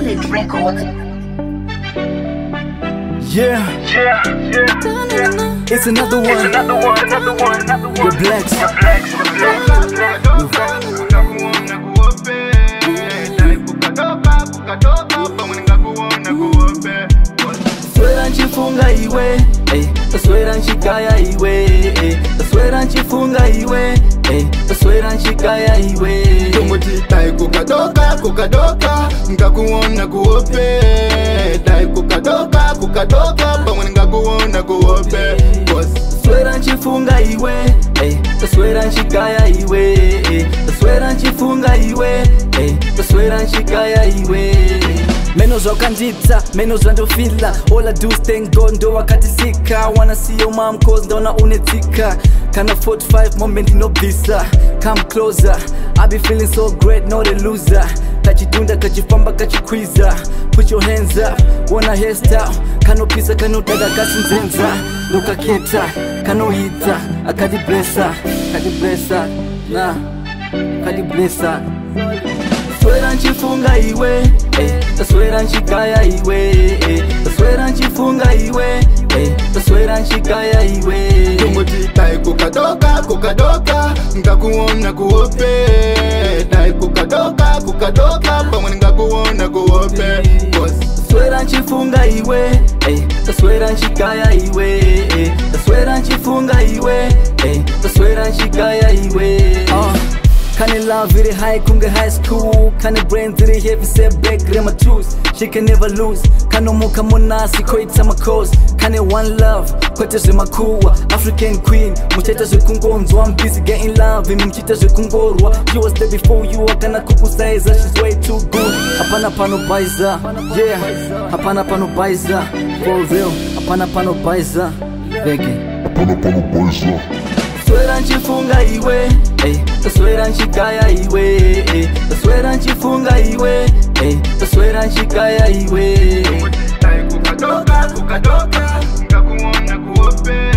Leonard record. Yeah. It's another one. The blacks. Swera Ndichifunga iwe, swera Ndikaya iwe, swera Ndichifunga iwe, swera Ndikaya iwe. Tumuti tai kukadoka, ngakuona kuope. Tai kukadoka, pamwe ngakuona kuope. Swera Ndichifunga iwe, swera Ndikaya iwe, swera Ndichifunga iwe, swera Ndikaya iwe. Meno zokandita, meno zvandofila. All I do is thank God ndo wakatisika. Wanna see your mom cause ndona unetika. Kana 45 moment no visa. Come closer, I be feeling so great, not a loser. Kachitunda, kachifamba, kachikwiza. Put your hands up, wanna hairstyle. Kanopisa, kanotada, kasinzenza. Lukaketa, kanohita. Akadi blessa, nah, akadi blessa. Swera Ndichifunga iwe, swera Ndikaya iwe, swera Ndichifunga iwe, swera Ndikaya iwe. Tumuti tai kukadoka, ngakuona kuope. Tai kukadoka, pamwe ngakuona kuope. Swera Ndichifunga iwe, swera Ndikaya iwe, swera Ndichifunga iwe, swera Ndikaya iwe. Kinda love very high, kunga high school. Kinda brain very heavy, say back, grandma choose. She can never lose. Kinda muka monasi, koita makos. Kinda one love, koita zemakuwa. African queen, mucheta zikungonzwa. I'm busy getting love, mchita zikungorwa. She was there before you, akana kukusaiza. She's way too good. Hapana pano baiza, yeah. Hapana pano baiza, for real. Hapana pano baiza, begging. Hapana pano baiza. Swera Ndichifunga iwe, swera Ndikaya iwe, swera Ndichifunga iwe, swera Ndikaya iwe. Tai kukadoka, ngakuona kuope.